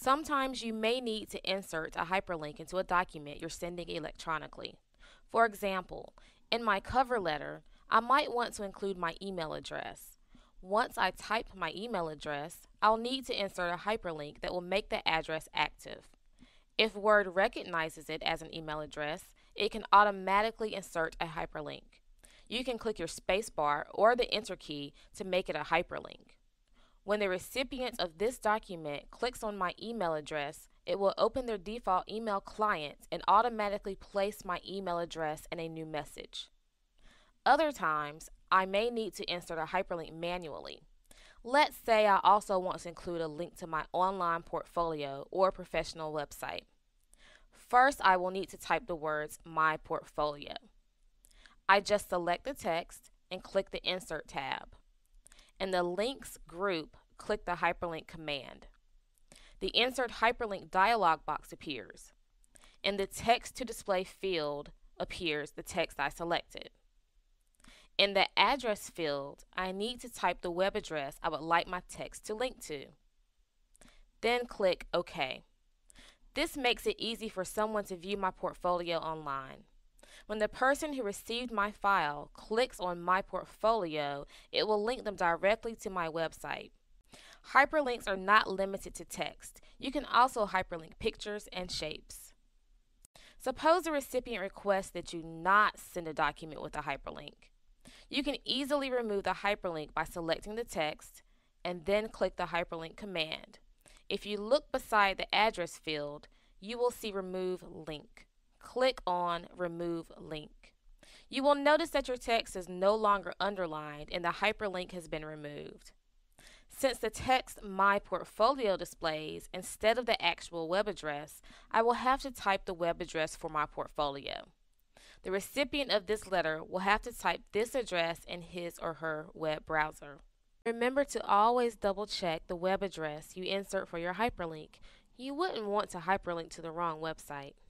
Sometimes you may need to insert a hyperlink into a document you're sending electronically. For example, in my cover letter, I might want to include my email address. Once I type my email address, I'll need to insert a hyperlink that will make the address active. If Word recognizes it as an email address, it can automatically insert a hyperlink. You can click your spacebar or the Enter key to make it a hyperlink. When the recipient of this document clicks on my email address, it will open their default email client and automatically place my email address in a new message. Other times, I may need to insert a hyperlink manually. Let's say I also want to include a link to my online portfolio or professional website. First, I will need to type the words "My Portfolio." I just select the text and click the Insert tab. In the Links group, click the Hyperlink command. The Insert Hyperlink dialog box appears. In the Text to Display field appears the text I selected. In the Address field, I need to type the web address I would like my text to link to. Then click OK. This makes it easy for someone to view my portfolio online. When the person who received my file clicks on my portfolio, it will link them directly to my website. Hyperlinks are not limited to text. You can also hyperlink pictures and shapes. Suppose the recipient requests that you not send a document with a hyperlink. You can easily remove the hyperlink by selecting the text and then click the hyperlink command. If you look beside the address field, you will see Remove Link. Click on Remove Link. You will notice that your text is no longer underlined and the hyperlink has been removed. Since the text My Portfolio displays instead of the actual web address, I will have to type the web address for my portfolio. The recipient of this letter will have to type this address in his or her web browser. Remember to always double check the web address you insert for your hyperlink. You wouldn't want to hyperlink to the wrong website.